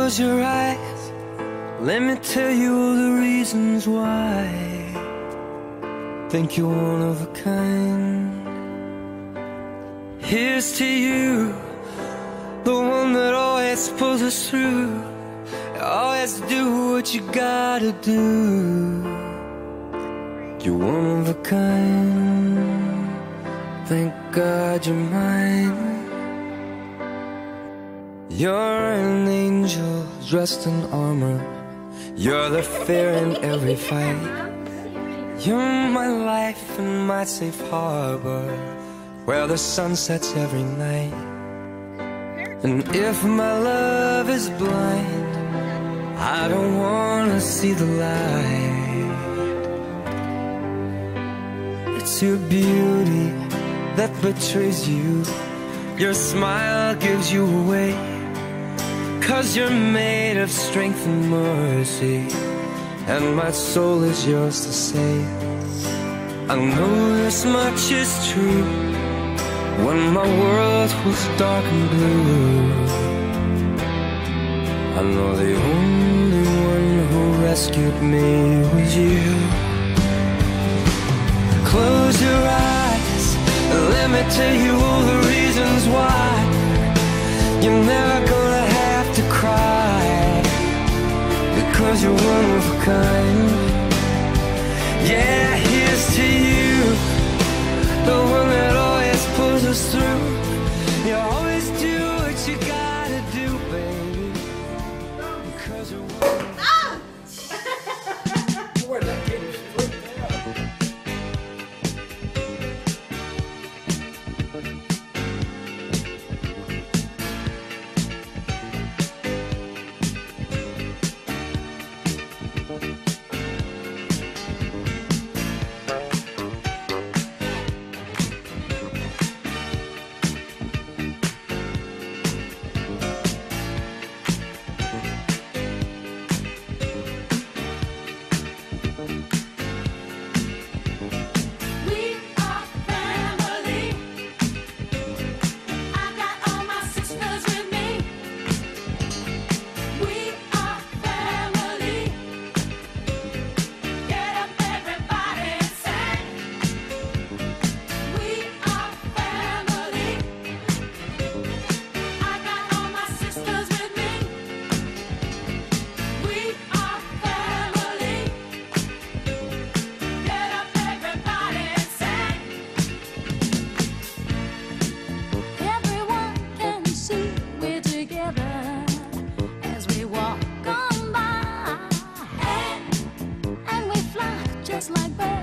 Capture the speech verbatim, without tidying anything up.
Close your eyes, let me tell you all the reasons why. Think you're one of a kind. Here's to you, the one that always pulls us through. Always do what you gotta do. You're one of a kind. Thank God you're mine. You're an angel dressed in armor. You're the fear in every fight. You're my life and my safe harbor, where the sun sets every night. And if my love is blind, I don't wanna see the light. It's your beauty that betrays you. Your smile gives you away, 'cause you're made of strength and mercy, and my soul is yours to save. I know this much is true. When my world was dark and blue, I know the only one who rescued me was you. Close your eyes, let me tell you all the reasons why. You're never gonna have to cry, because you're one of a kind. Yeah, here's to you, the one that always pulls us through. You always do what you gotta do, baby, because you're one of a kind. Where'd that get you? Just like birds.